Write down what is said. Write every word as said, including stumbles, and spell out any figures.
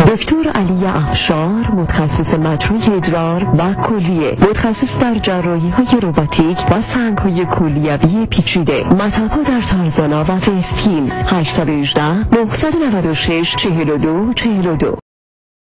دکتر علی افشار، متخصص مجروح ادرار و کلیه، متخصص در جراحی های روباتیک و سنگ های کلیوی پیچیده. مطب‌ها در تارزانا و وست هیلز. هشت یک هشت نه نه نه شش چهار دو چهار دو